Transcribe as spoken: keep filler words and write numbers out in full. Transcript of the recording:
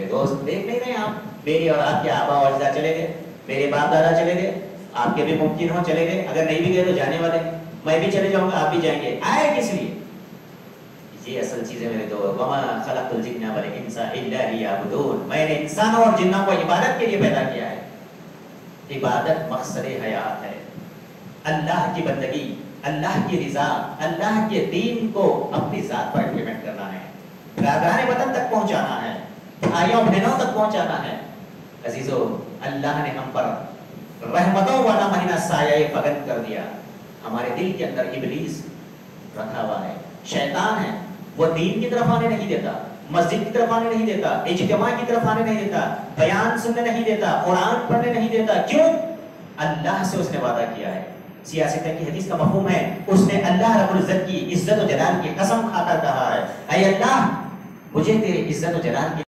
دوست دیکھ نہیں رہے آپ میری اور آپ کے آبا و اجداد چلے گئے, میرے باپ دادا چلے گئے, آپ کے بھی ممکن ہو چلے گئے, اگر نہیں بھی گئے تو جانے والے, میں بھی چلے جاؤں گا, آپ بھی جائیں گے, آئے کس لیے؟ یہ اصل چیز ہے میرے دوست. وما خلقت الجن والانس الا لیعبدون, میں نے انسانوں اور جنوں کو عبادت کے لیے پیدا کیا ہے. عبادت مقصد حیات ہے, اللہ کی بندگی, اللہ کی رضا, اللہ کے دین کو اپنی ذات پر امپلیمنٹ کرنا ہے, برادران وطن تک پہنچانا ہے, بھائیوں بہنوں تک پہنچانا ہے. عزیزو, اللہ نے ہم پر رحمتوں والا مہینہ سایہ فگن کر دیا. ہمارے دل کے اندر ابلیس رکھا ہوا ہے, شیطان ہے, وہ دین کی طرف آنے نہیں دیتا, مسجد کی طرف آنے نہیں دیتا, اجتماع کی طرف آنے نہیں دیتا, بیان سننے نہیں دیتا, قرآن پڑھنے نہیں دیتا. کیوں؟ اللہ سے اس نے وعدہ کیا ہے. سیاست کی حدیث کا مفہوم ہے, اس نے اللہ رب العزت کی عزت و جلال کی قسم کھا کر کہا ہے, اے اللہ مجھے تیری عزت و جلال کی